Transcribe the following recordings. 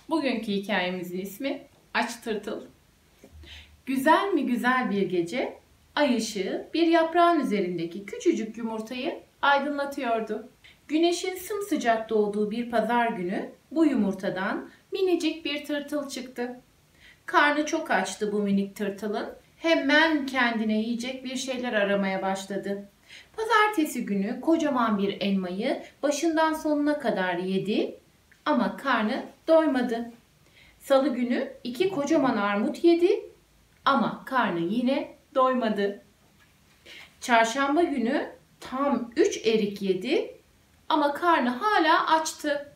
Bugünkü hikayemizin ismi Aç Tırtıl. Güzel mi güzel bir gece, ay ışığı bir yaprağın üzerindeki küçücük yumurtayı aydınlatıyordu. Güneşin sımsıcak doğduğu bir pazar günü bu yumurtadan minicik bir tırtıl çıktı. Karnı çok açtı bu minik tırtılın. Hemen kendine yiyecek bir şeyler aramaya başladı. Pazartesi günü kocaman bir elmayı başından sonuna kadar yedi ama karnı doymadı. Salı günü 2 kocaman armut yedi ama karnı yine doymadı. Çarşamba günü tam 3 erik yedi ama karnı hala açtı.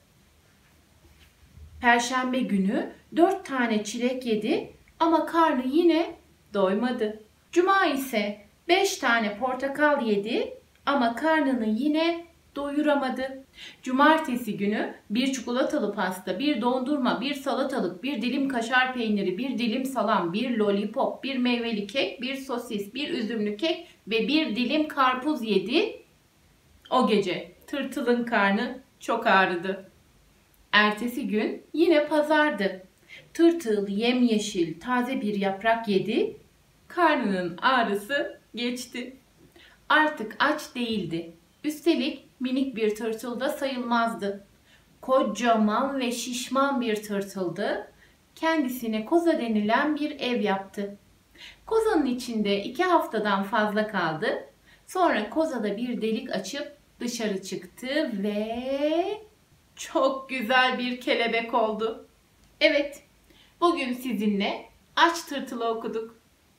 Perşembe günü 4 tane çilek yedi ama karnı yine doymadı. Cuma ise 5 tane portakal yedi ama karnını yine doyuramadı. Cumartesi günü bir çikolatalı pasta, bir dondurma, bir salatalık, bir dilim kaşar peyniri, bir dilim salam, bir lollipop, bir meyveli kek, bir sosis, bir üzümlü kek ve bir dilim karpuz yedi. O gece tırtılın karnı çok ağrıdı. Ertesi gün yine pazardı. Tırtıl yemyeşil taze bir yaprak yedi. Karnının ağrısı geçti. Artık aç değildi. Üstelik minik bir tırtıl da sayılmazdı. Kocaman ve şişman bir tırtıldı. Kendisine koza denilen bir ev yaptı. Kozanın içinde 2 haftadan fazla kaldı. Sonra kozada bir delik açıp dışarı çıktı ve çok güzel bir kelebek oldu. Evet, bugün sizinle Aç Tırtılı okuduk.